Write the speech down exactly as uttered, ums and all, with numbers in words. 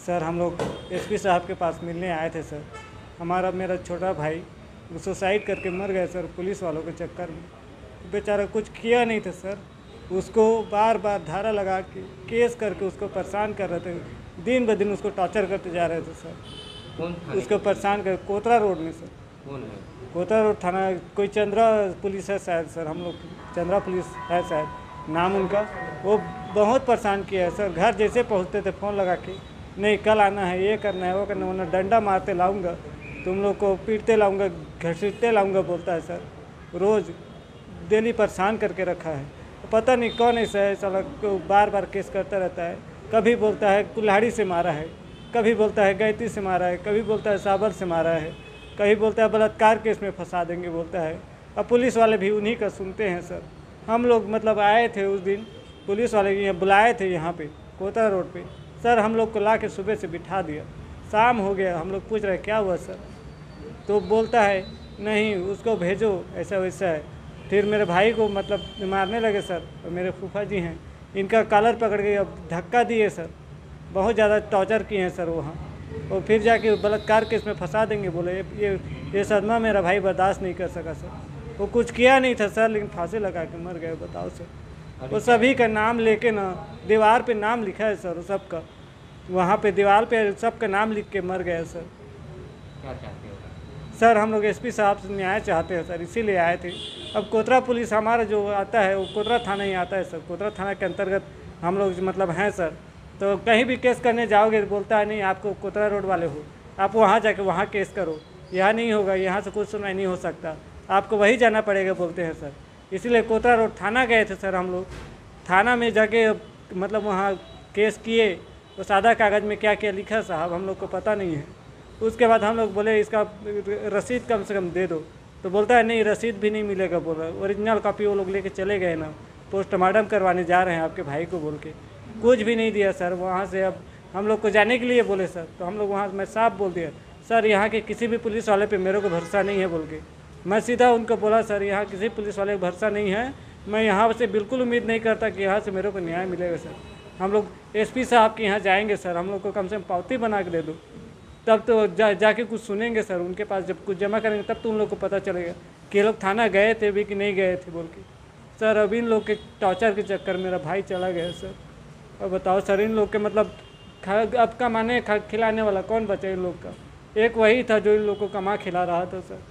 Sir हम लोग SP साहब के पास मिलने आए थे सर। हमारा मेरा छोटा भाई वो सुसाइड करके मर गया सर पुलिस वालों के चक्कर में। बेचारा कुछ किया नहीं था सर, उसको बार बार धारा लगा के केस करके उसको परेशान कर रहे थे, दिन ब दिन उसको टॉर्चर करते जा रहे थे सर। कौन थाने उसको परेशान कर कोतरा रोड में सर, कौन है? कोतरा रोड थाना कोई चंद्रा पुलिस है शायद सर, हम लोग चंद्रा पुलिस है शायद नाम उनका। वो बहुत परेशान किया है सर। घर जैसे पहुंचते थे फ़ोन लगा के, नहीं कल आना है, ये करना है, वो करना है, वरना डंडा मारते लाऊंगा, तुम लोग को पीटते लाऊंगा, घसीटते लाऊंगा बोलता है सर। रोज़ डेली परेशान करके रखा है। पता नहीं कौन ऐसा है साला को बार बार केस करता रहता है। कभी बोलता है कुल्हाड़ी से मारा है, कभी बोलता है गैती से मारा है, कभी बोलता है साबर से मारा है, कभी बोलता है बलात्कार केस में फंसा देंगे बोलता है। अब पुलिस वाले भी उन्हीं का सुनते हैं सर। हम लोग मतलब आए थे उस दिन, पुलिस वाले यहाँ बुलाए थे यहाँ पे कोतरा रोड पे सर। हम लोग को ला के सुबह से बिठा दिया, शाम हो गया, हम लोग पूछ रहे क्या हुआ सर, तो बोलता है नहीं उसको भेजो ऐसा वैसा है। फिर मेरे भाई को मतलब मारने लगे सर, और मेरे फूफा जी हैं इनका कॉलर पकड़ के अब धक्का दिए सर, बहुत ज़्यादा टॉर्चर किए हैं सर वहाँ। और फिर जाके बलात्कार केस में फंसा देंगे बोले। ये ये सदमा मेरा भाई बर्दाश्त नहीं कर सका सर। वो कुछ किया नहीं था सर, लेकिन फांसी लगा के मर गए। बताओ सर, वो सभी का नाम लेके ना दीवार पे नाम लिखा है सर, सबका वहाँ पे दीवार पे सबका नाम लिख के मर गया सर। क्या चाहते हो? सर हम लोग एसपी साहब से न्याय चाहते हैं सर, इसीलिए आए थे। अब कोतरा पुलिस हमारा जो आता है वो कोतरा थाना ही आता है सर, कोतरा थाना के अंतर्गत हम लोग मतलब हैं सर। तो कहीं भी केस करने जाओगे तो बोलता है नहीं आपको कोतरा रोड वाले हो, आप वहाँ जाके वहाँ केस करो, यहाँ नहीं होगा, यहाँ से कुछ सुनवाई नहीं हो सकता, आपको वही जाना पड़ेगा बोलते हैं सर। इसीलिए कोतरा रोड थाना गए थे सर। हम लोग थाना में जाके मतलब वहाँ केस किए, तो सादा कागज़ में क्या क्या लिखा साहब हम लोग को पता नहीं है। उसके बाद हम लोग बोले इसका रसीद कम से कम दे दो, तो बोलता है नहीं रसीद भी नहीं मिलेगा बोल रहा है। ओरिजिनल कॉपी वो लोग लेके चले गए ना, पोस्टमार्टम करवाने जा रहे हैं आपके भाई को बोल के, कुछ भी नहीं दिया सर वहाँ से। अब हम लोग को जाने के लिए बोले सर, तो हम लोग वहाँ मैं साफ बोल दिया सर यहाँ के किसी भी पुलिस वाले पे मेरे को भरोसा नहीं है बोल के। मैं सीधा उनको बोला सर यहाँ किसी पुलिस वाले को भरोसा नहीं है, मैं यहाँ से बिल्कुल उम्मीद नहीं करता कि यहाँ से मेरे को न्याय मिलेगा सर। हम लोग एसपी साहब के यहाँ जाएंगे सर, हम लोग को कम से कम पावती बना के दे दो, तब तो जा जाके कुछ सुनेंगे सर उनके पास। जब कुछ जमा करेंगे तब तो उन लोग को पता चलेगा कि ये लोग थाना गए थे भी कि नहीं गए थे बोल के। सर अब इन लोग के टॉर्चर के चक्कर मेरा भाई चला गया सर। और बताओ सर इन लोग के मतलब अब कमाने खिलाने वाला कौन बचा इन लोग का? एक वही था जो इन लोग को कमा खिला रहा था सर।